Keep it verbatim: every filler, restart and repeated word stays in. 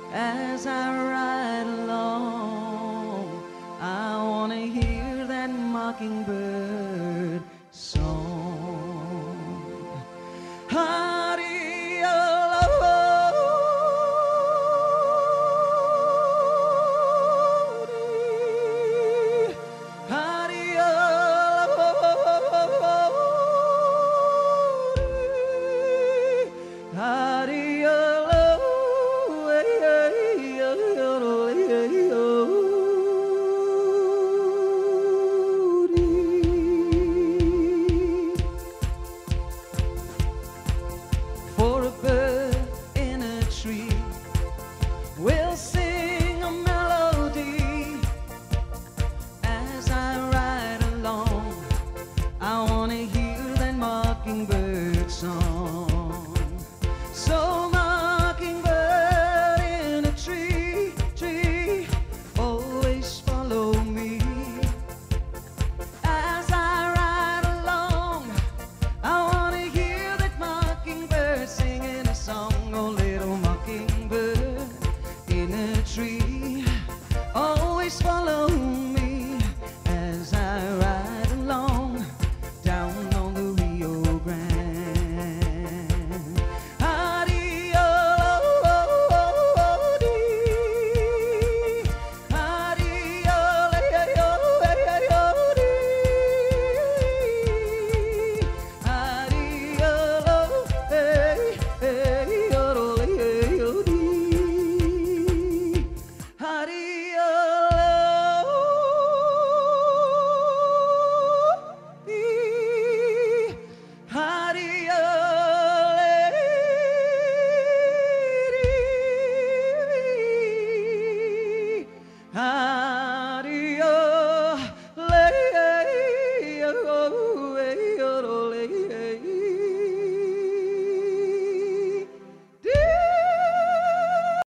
As I ride along, I want to hear that mockingbird song. Hari-o-lo-di, hari-o-lo-di, hari-o-lo-di. For a bird in a tree will sing a melody as I ride along. I want to hear that mockingbird song. So mockingbird in a tree, tree, always follow me as I ride along. I want to hear that mockingbird singing a song. Oh, little mockingbird in a tree, always follow me as I ride along down on the Rio Grande. Hari-o-lo-di, hari-o-le-o-le-o-di, hari-o-lo-le-o-le-o-di, hari-o-lo-di, hari-o-le-o-di, hari-o-le-o-di.